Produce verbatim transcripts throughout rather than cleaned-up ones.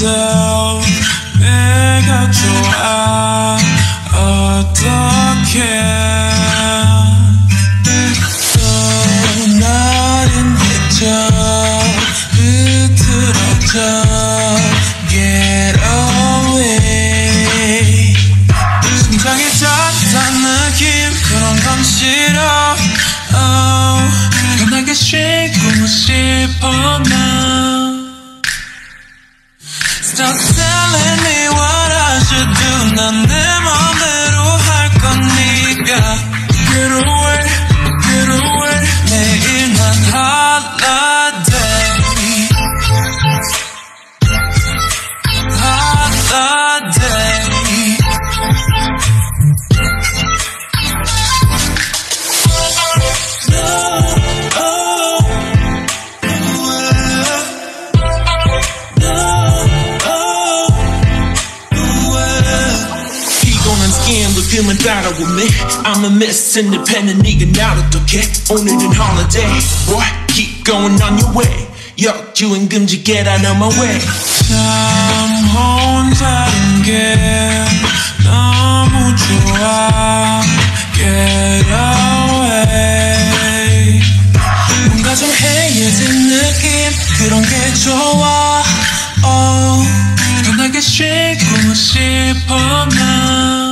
내가 좋아 어떡해 떠나는 대저 흐트러져 Get away 심장이 닿던 느낌 그런 건 싫어 oh, 편하게 쉬고 싶어 나 Stop telling me what I should do 난 내 맘대로 할 거니까 Get away, get away 매일 난 holiday Holiday 그만 따라오면 I'm a miss independent 네가 날 어떡해 오늘은 holiday Boy keep going on your way 역주행 금지 get out of my way 참 혼자인 게 너무 좋아 Get away 뭔가 좀 해이해진 느낌 그런 게 좋아 oh, 편하게 쉬고 싶어 나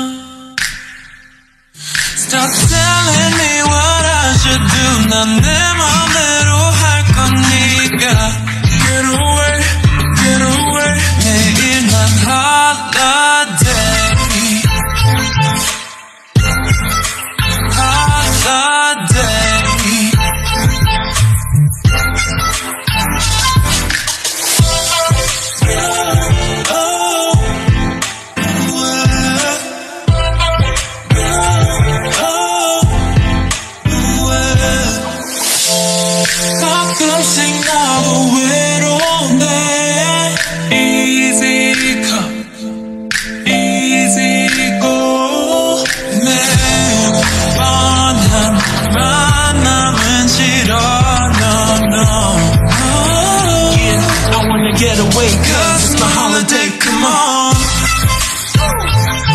Stop telling me what I should do 난 내 맘대로 할 거니까 Get away, get away 매일 난 holiday Holiday 가끔씩 나도 외로운데 Easy come, easy go 매번 한 만남은 싫어 No, no, no Yeah, I wanna get away cause it's my holiday, come on